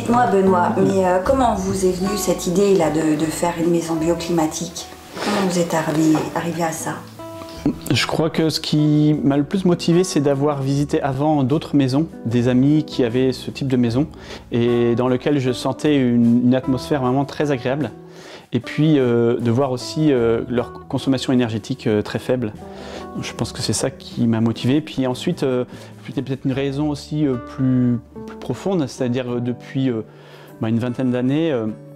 Dites-moi Benoît, mais comment vous est venue cette idée là de faire une maison bioclimatique? Comment vous êtes arrivé à ça? Je crois que ce qui m'a le plus motivé, c'est d'avoir visité avant d'autres maisons, des amis qui avaient ce type de maison et dans lequel je sentais une atmosphère vraiment très agréable. Et puis de voir aussi leur consommation énergétique très faible. Je pense que c'est ça qui m'a motivé. Puis ensuite, peut-être une raison aussi plus profonde, c'est-à-dire depuis une vingtaine d'années,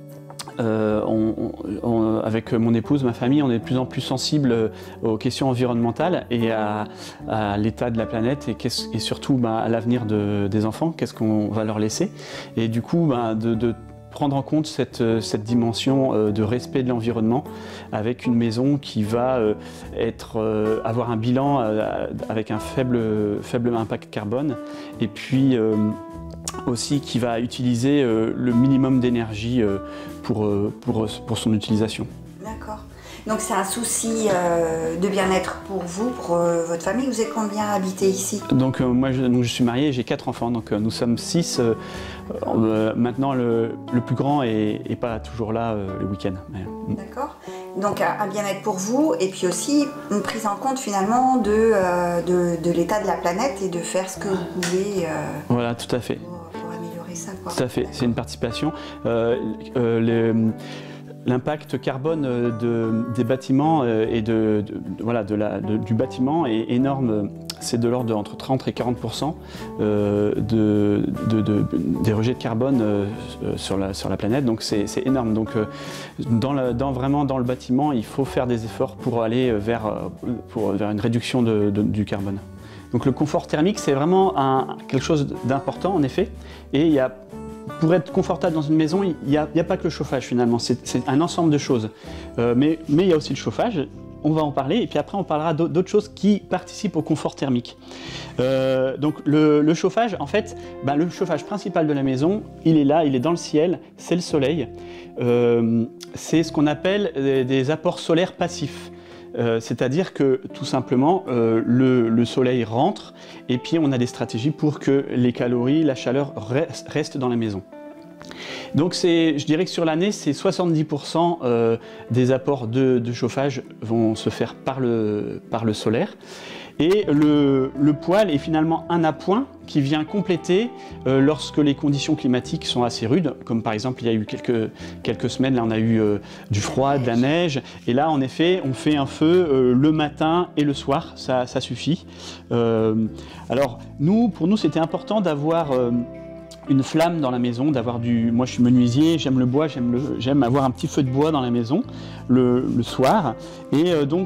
avec mon épouse, ma famille, on est de plus en plus sensible aux questions environnementales et à l'état de la planète et surtout à l'avenir des enfants, qu'est-ce qu'on va leur laisser. Et du coup, de prendre en compte cette dimension de respect de l'environnement avec une maison qui va avoir un bilan avec un faible impact carbone et puis aussi qui va utiliser le minimum d'énergie pour son utilisation. D'accord. Donc c'est un souci de bien-être pour vous, pour votre famille. Vous êtes combien à habiter ici? Donc moi je suis marié, j'ai 4 enfants, donc nous sommes 6. Maintenant le plus grand est pas toujours là le week-end. D'accord. Donc un bien-être pour vous et puis aussi une prise en compte finalement de l'état de la planète et de faire ce que vous pouvez. Voilà, tout à fait. Pour améliorer ça, quoi. Tout à fait, c'est une participation. L'impact carbone des bâtiments et du bâtiment est énorme. C'est de l'ordre entre 30 et 40% des rejets de carbone sur la planète. Donc c'est énorme. Donc vraiment dans le bâtiment, il faut faire des efforts pour aller vers une réduction du carbone. Donc le confort thermique, c'est vraiment quelque chose d'important en effet. Et pour être confortable dans une maison, il n'y a pas que le chauffage finalement, c'est un ensemble de choses. Mais il y a aussi le chauffage, on va en parler, et puis après on parlera d'autres choses qui participent au confort thermique. Donc le chauffage, en fait, le chauffage principal de la maison, il est là, il est dans le ciel, c'est le soleil. C'est ce qu'on appelle des apports solaires passifs. C'est-à-dire que tout simplement le soleil rentre et puis on a des stratégies pour que les calories, la chaleur restent dans la maison. Donc je dirais que sur l'année, c'est 70% des apports de chauffage vont se faire par le solaire. Et le poêle est finalement un appoint qui vient compléter lorsque les conditions climatiques sont assez rudes, comme par exemple il y a eu quelques semaines, là on a eu du froid, de la neige, et là en effet on fait un feu le matin et le soir, ça suffit. Alors pour nous c'était important d'avoir une flamme dans la maison, moi je suis menuisier, j'aime le bois, j'aime avoir un petit feu de bois dans la maison le soir. Et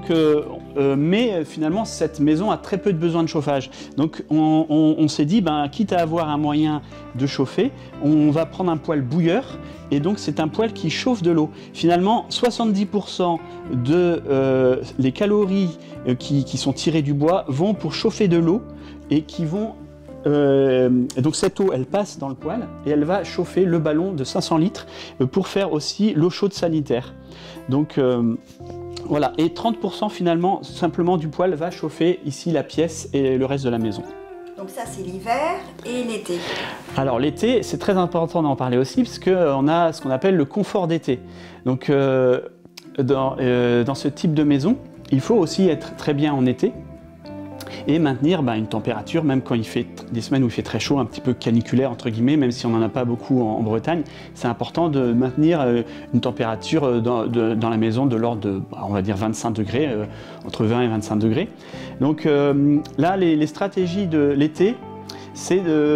mais finalement cette maison a très peu de besoin de chauffage. Donc on s'est dit, quitte à avoir un moyen de chauffer, on va prendre un poêle bouilleur. Et donc c'est un poêle qui chauffe de l'eau. Finalement 70% les calories qui sont tirées du bois vont pour chauffer de l'eau et qui vont et donc cette eau, elle passe dans le poêle et elle va chauffer le ballon de 500 litres pour faire aussi l'eau chaude sanitaire. Donc voilà, et 30% finalement simplement du poêle va chauffer ici la pièce et le reste de la maison. Donc ça c'est l'hiver et l'été. Alors l'été, c'est très important d'en parler aussi parce qu'on a ce qu'on appelle le confort d'été. Donc dans ce type de maison, il faut aussi être très bien en été et maintenir une température, même quand il fait des semaines où il fait très chaud, un petit peu caniculaire entre guillemets, même si on n'en a pas beaucoup en Bretagne, c'est important de maintenir une température dans la maison de l'ordre de, on va dire 25 degrés, entre 20 et 25 degrés. Donc là, les stratégies de l'été, c'est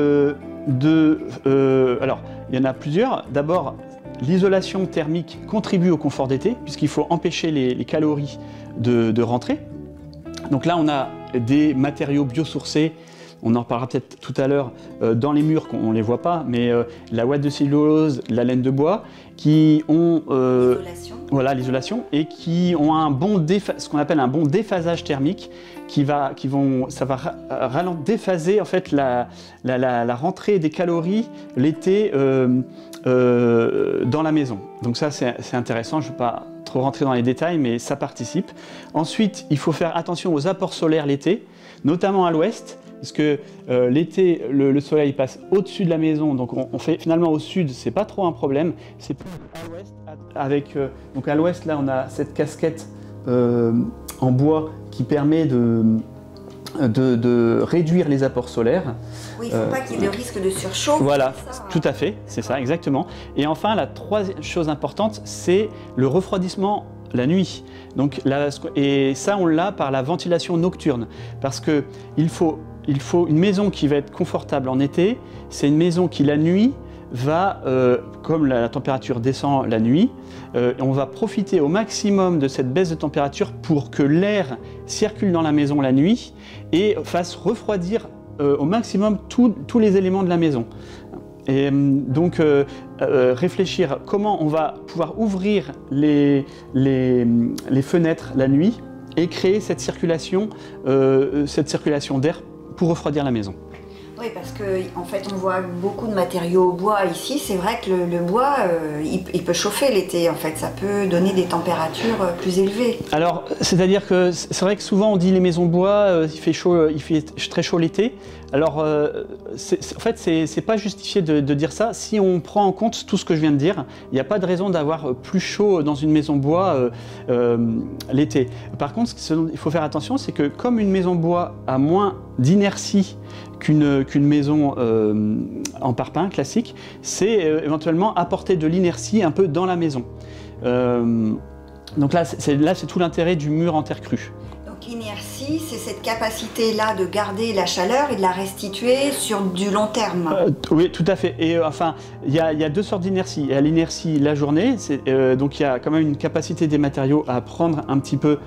alors, il y en a plusieurs. D'abord, l'isolation thermique contribue au confort d'été, puisqu'il faut empêcher les calories de rentrer. Donc là, on a des matériaux biosourcés, on en reparlera peut-être tout à l'heure, dans les murs, on ne les voit pas, mais la ouate de cellulose, la laine de bois, qui ont l'isolation et qui ont ce qu'on appelle un bon déphasage thermique, ça va déphaser en fait la rentrée des calories l'été dans la maison. Donc ça c'est intéressant, je ne vais pas trop rentrer dans les détails, mais ça participe. Ensuite, il faut faire attention aux apports solaires l'été, notamment à l'ouest, parce que l'été, le soleil passe au-dessus de la maison, donc on fait finalement au sud, c'est pas trop un problème. C'est plus à l'ouest, donc à l'ouest, là, on a cette casquette en bois qui permet de réduire les apports solaires. Oui, il ne faut pas qu'il y ait de risque de surchauffe. Voilà, tout à fait, c'est ça, exactement. Et enfin, la troisième chose importante, c'est le refroidissement la nuit. Donc, et ça, on l'a par la ventilation nocturne. Parce qu'il faut une maison qui va être confortable en été, c'est une maison qui, la nuit, va, comme la température descend la nuit, on va profiter au maximum de cette baisse de température pour que l'air circule dans la maison la nuit et fasse refroidir au maximum tous les éléments de la maison. Et donc réfléchir comment on va pouvoir ouvrir les fenêtres la nuit et créer cette circulation d'air pour refroidir la maison. Oui, parce qu'en fait, on voit beaucoup de matériaux bois ici. C'est vrai que le bois, il peut chauffer l'été. En fait, ça peut donner des températures plus élevées. Alors, c'est-à-dire que c'est vrai que souvent on dit les maisons bois, il fait chaud, il fait très chaud l'été. Alors, en fait, c'est pas justifié de dire ça. Si on prend en compte tout ce que je viens de dire, il n'y a pas de raison d'avoir plus chaud dans une maison bois l'été. Par contre, ce dont il faut faire attention, c'est que comme une maison bois a moins d'inertie qu'une maison en parpaing classique, c'est éventuellement apporter de l'inertie un peu dans la maison. Donc là, c'est tout l'intérêt du mur en terre crue. Donc l'inertie, c'est cette capacité-là de garder la chaleur et de la restituer sur du long terme. Oui, tout à fait. Et enfin, il y a deux sortes d'inertie. Il y a l'inertie la journée, donc il y a quand même une capacité des matériaux à prendre un petit peu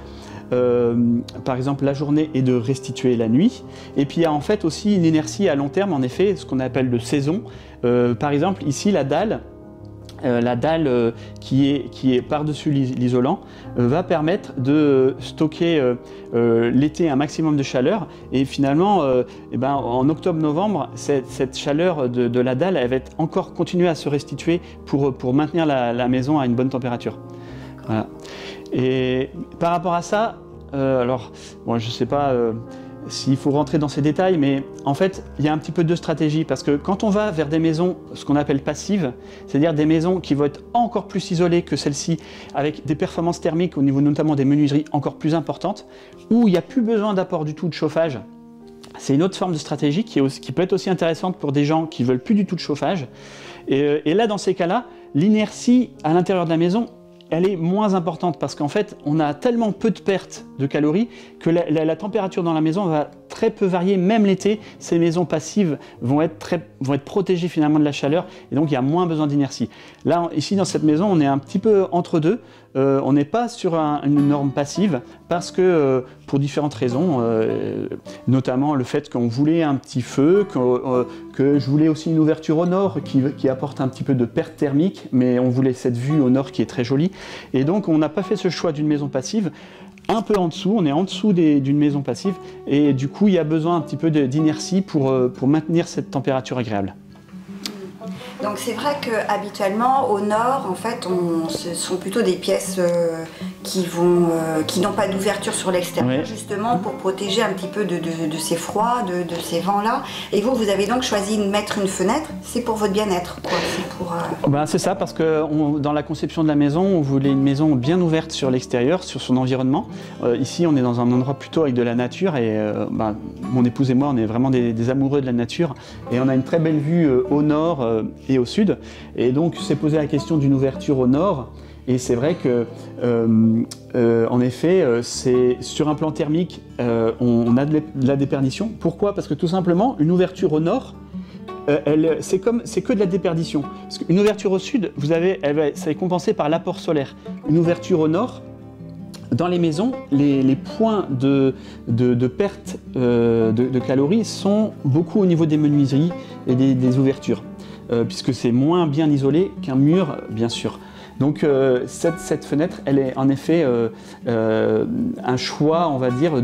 par exemple la journée et de restituer la nuit. Et puis il y a en fait aussi une inertie à long terme, en effet, ce qu'on appelle de saison. Par exemple ici la dalle qui est par-dessus l'isolant va permettre de stocker l'été un maximum de chaleur et finalement en octobre-novembre cette chaleur de la dalle elle va être encore continuer à se restituer pour maintenir la maison à une bonne température. Voilà. Et par rapport à ça, alors bon, je ne sais pas s'il faut rentrer dans ces détails, mais en fait, il y a un petit peu de stratégie parce que quand on va vers des maisons, ce qu'on appelle passives, c'est-à-dire des maisons qui vont être encore plus isolées que celles-ci, avec des performances thermiques au niveau notamment des menuiseries encore plus importantes, où il n'y a plus besoin d'apport du tout de chauffage. C'est une autre forme de stratégie qui peut être aussi intéressante pour des gens qui ne veulent plus du tout de chauffage. Et là, dans ces cas-là, l'inertie à l'intérieur de la maison, elle est moins importante parce qu'en fait, on a tellement peu de pertes de calories que la température dans la maison va très peu varier, même l'été. Ces maisons passives vont être protégées finalement de la chaleur et donc il y a moins besoin d'inertie. Là, ici dans cette maison, on est un petit peu entre deux. On n'est pas sur une norme passive parce que pour différentes raisons, notamment le fait qu'on voulait un petit feu, que je voulais aussi une ouverture au nord qui apporte un petit peu de perte thermique, mais on voulait cette vue au nord qui est très jolie. Et donc on n'a pas fait ce choix d'une maison passive. Un peu en dessous, on est en dessous d'une maison passive et du coup il y a besoin un petit peu d'inertie pour maintenir cette température agréable. Donc c'est vrai qu'habituellement au nord, en fait, ce sont plutôt des pièces qui n'ont pas d'ouverture sur l'extérieur, justement pour protéger un petit peu de ces froids, de ces vents-là. Et vous avez donc choisi de mettre une fenêtre, c'est pour votre bien-être, quoi. C'est ça, parce que dans la conception de la maison, on voulait une maison bien ouverte sur l'extérieur, sur son environnement. Ici, on est dans un endroit plutôt avec de la nature et mon épouse et moi, on est vraiment des amoureux de la nature et on a une très belle vue au nord et au sud. Et donc, s'est posé la question d'une ouverture au nord. Et c'est vrai que, en effet, sur un plan thermique, on a de la déperdition. Pourquoi? Parce que tout simplement, une ouverture au nord, c'est que de la déperdition. Parce qu'une ouverture au sud, ça est compensé par l'apport solaire. Une ouverture au nord, dans les maisons, les points de perte de calories sont beaucoup au niveau des menuiseries et des ouvertures. Puisque c'est moins bien isolé qu'un mur, bien sûr. Donc cette fenêtre, elle est en effet un choix, on va dire,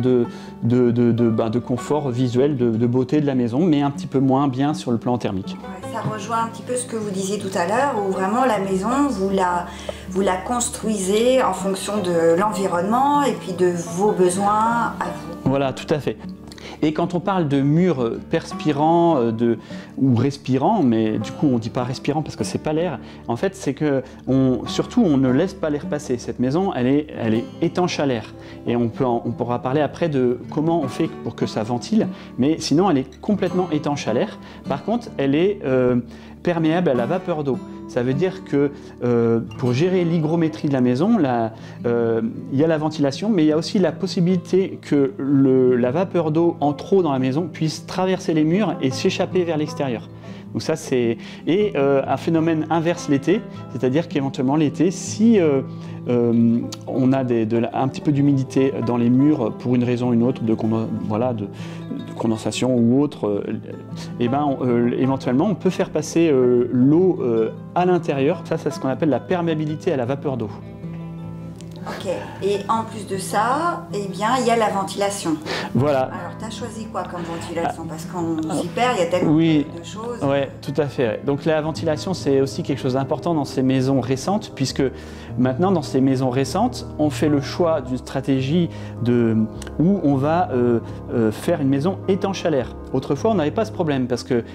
de confort visuel, de beauté de la maison, mais un petit peu moins bien sur le plan thermique. Ouais, ça rejoint un petit peu ce que vous disiez tout à l'heure, où vraiment la maison, vous la construisez en fonction de l'environnement et puis de vos besoins à vous. Voilà, tout à fait. Et quand on parle de murs perspirants ou respirants, mais du coup on ne dit pas respirant parce que c'est pas l'air, en fait c'est que surtout on ne laisse pas l'air passer. Cette maison elle est étanche à l'air et on pourra parler après de comment on fait pour que ça ventile, mais sinon elle est complètement étanche à l'air. Par contre elle est perméable à la vapeur d'eau. Ça veut dire que pour gérer l'hygrométrie de la maison, il y a la ventilation, mais il y a aussi la possibilité que la vapeur d'eau en trop dans la maison puisse traverser les murs et s'échapper vers l'extérieur. Donc ça c'est un phénomène inverse l'été, c'est-à-dire qu'éventuellement l'été, si on a un petit peu d'humidité dans les murs pour une raison ou une autre, de condensation ou autre, éventuellement on peut faire passer l'eau à l'intérieur. Ça c'est ce qu'on appelle la perméabilité à la vapeur d'eau. Ok, et en plus de ça, eh bien, il y a la ventilation. Voilà. Alors, tu as choisi quoi comme ventilation? Parce qu'on s'y perd, il y a tellement de choses. Oui, tout à fait. Donc la ventilation, c'est aussi quelque chose d'important dans ces maisons récentes, puisque maintenant, dans ces maisons récentes, on fait le choix d'une stratégie où on va faire une maison étanche à l'air. Autrefois, on n'avait pas ce problème, parce que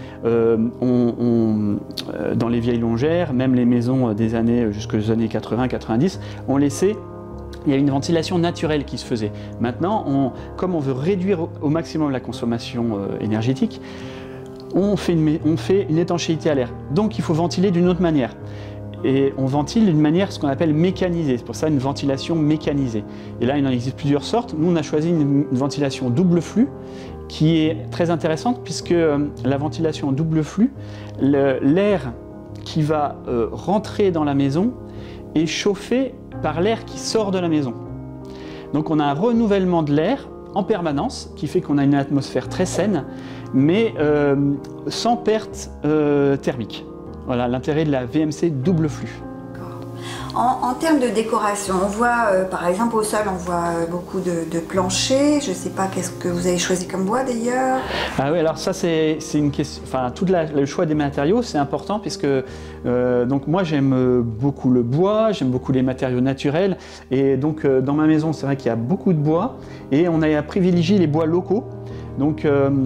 dans les vieilles longères, même les maisons des années jusqu'aux années 80-90, on laissait... Il y a une ventilation naturelle qui se faisait. Maintenant, comme on veut réduire au maximum la consommation énergétique, on fait une étanchéité à l'air. Donc il faut ventiler d'une autre manière. Et on ventile d'une manière ce qu'on appelle mécanisée. C'est pour ça une ventilation mécanisée. Et là, il en existe plusieurs sortes. Nous, on a choisi une ventilation double flux qui est très intéressante puisque la ventilation double flux, l'air qui va rentrer dans la maison est chauffé par l'air qui sort de la maison. Donc on a un renouvellement de l'air en permanence qui fait qu'on a une atmosphère très saine, mais sans perte thermique. Voilà l'intérêt de la VMC double flux. En termes de décoration, on voit par exemple au sol, on voit beaucoup de planchers. Je ne sais pas qu'est-ce que vous avez choisi comme bois d'ailleurs. Ah oui, alors ça c'est une question. Enfin, le choix des matériaux c'est important puisque donc moi j'aime beaucoup le bois, j'aime beaucoup les matériaux naturels et donc dans ma maison c'est vrai qu'il y a beaucoup de bois et on a privilégié les bois locaux. Donc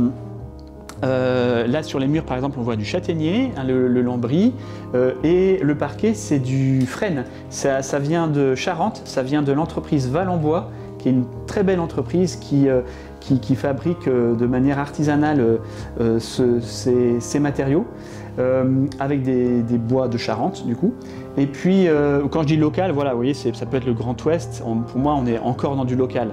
là sur les murs par exemple on voit du châtaignier, hein, le lambris et le parquet c'est du frêne. Ça vient de Charente, ça vient de l'entreprise Val en Bois qui est une très belle entreprise qui fabrique de manière artisanale ces matériaux avec des bois de Charente du coup. Et puis quand je dis local, voilà, vous voyez, ça peut être le Grand Ouest, pour moi on est encore dans du local.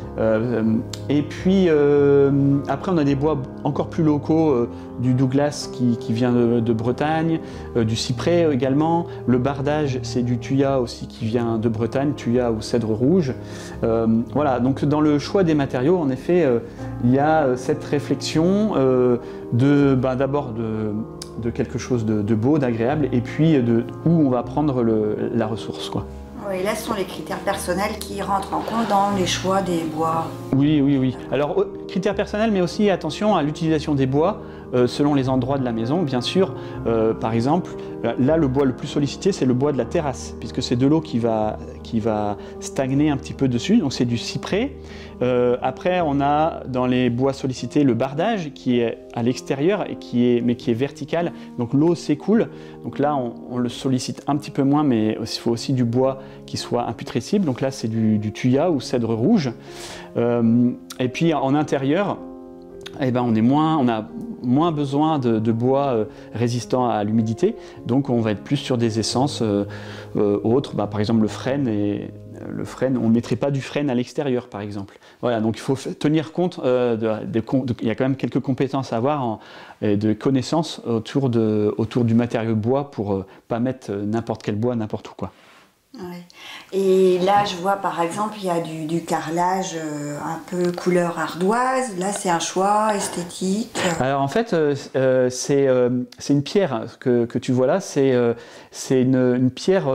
Et puis après on a des bois encore plus locaux, du Douglas qui vient de Bretagne, du cyprès également, le bardage c'est du thuya aussi qui vient de Bretagne, thuya ou cèdre rouge. Voilà, donc dans le choix des matériaux en effet il y a cette réflexion d'abord de quelque chose de beau, d'agréable et puis où on va prendre la ressource quoi. Oui, là, ce sont les critères personnels qui rentrent en compte dans les choix des bois. Oui. Alors, critères personnels, mais aussi attention à l'utilisation des bois selon les endroits de la maison, bien sûr. Par exemple, là, le bois le plus sollicité, c'est le bois de la terrasse, puisque c'est de l'eau qui va stagner un petit peu dessus, donc c'est du cyprès. Après, on a dans les bois sollicités le bardage qui est à l'extérieur, mais qui est vertical, donc l'eau s'écoule. Donc là, on le sollicite un petit peu moins, mais il faut aussi du bois qui soit imputrescible. Donc là, c'est du thuya ou cèdre rouge. Et puis en intérieur, eh ben, on a moins besoin de bois résistant à l'humidité, donc on va être plus sur des essences autres, par exemple le frêne. Le frêne, on ne mettrait pas du frêne à l'extérieur par exemple. Voilà, donc il faut tenir compte, il y a quand même quelques compétences à avoir, de connaissances autour du matériau bois pour ne pas mettre n'importe quel bois n'importe où quoi. Ouais. Et là, je vois par exemple, il y a du carrelage un peu couleur ardoise. Là, c'est un choix esthétique. Alors en fait, c'est une pierre que tu vois là. C'est une pierre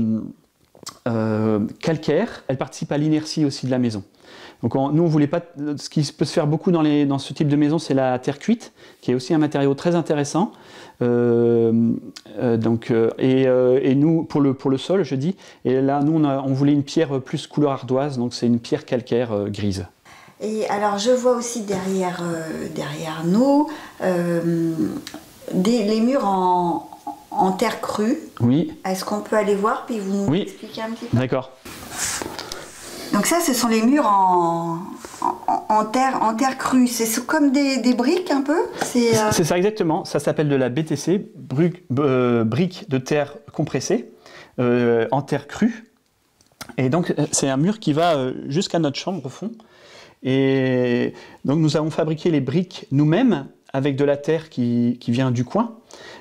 calcaire. Elle participe à l'inertie aussi de la maison. Donc nous, on voulait pas. Ce qui peut se faire beaucoup dans ce type de maison, c'est la terre cuite, qui est aussi un matériau très intéressant. Et nous, pour le sol, je dis. Et là, nous, on voulait une pierre plus couleur ardoise, donc c'est une pierre calcaire grise. Et alors je vois aussi derrière nous les murs en terre crue. Oui. Est-ce qu'on peut aller voir puis vous nous expliquer un petit peu? D'accord. Donc ça, ce sont les murs en terre crue. C'est comme des briques un peu? C'est ça exactement. Ça s'appelle de la BTC, briques de terre compressées en terre crue. Et donc c'est un mur qui va jusqu'à notre chambre au fond. Et donc nous avons fabriqué les briques nous-mêmes avec de la terre qui vient du coin.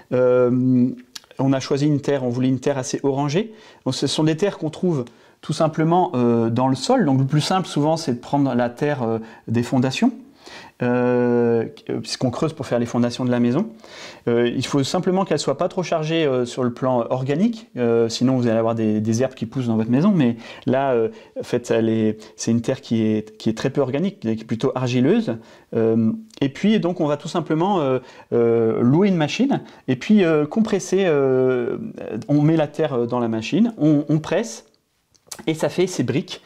On a choisi une terre, on voulait une terre assez orangée. Donc ce sont des terres qu'on trouve tout simplement dans le sol. Donc le plus simple souvent c'est de prendre la terre des fondations, puisqu'on creuse pour faire les fondations de la maison. Il faut simplement qu'elle ne soit pas trop chargée sur le plan organique, sinon vous allez avoir des herbes qui poussent dans votre maison, mais là en fait c'est une terre qui est très peu organique, qui est plutôt argileuse. Et puis donc on va tout simplement louer une machine et puis compresser, on met la terre dans la machine, on presse, et ça fait ces briques.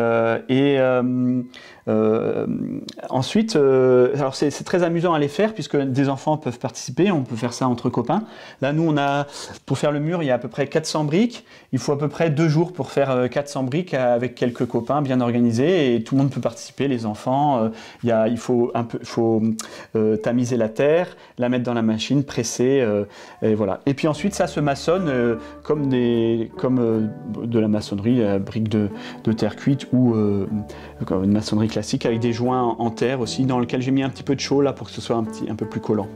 Ensuite, alors c'est très amusant à les faire puisque des enfants peuvent participer, on peut faire ça entre copains. Là, nous, pour faire le mur, il y a à peu près 400 briques. Il faut à peu près 2 jours pour faire 400 briques avec quelques copains bien organisés et tout le monde peut participer, les enfants. Il faut tamiser la terre, la mettre dans la machine, presser, et voilà. Et puis ensuite, ça se maçonne comme de la maçonnerie, briques de terre cuite ou une maçonnerie classique avec des joints en terre aussi, dans lequel j'ai mis un petit peu de chaux là pour que ce soit un peu plus collant.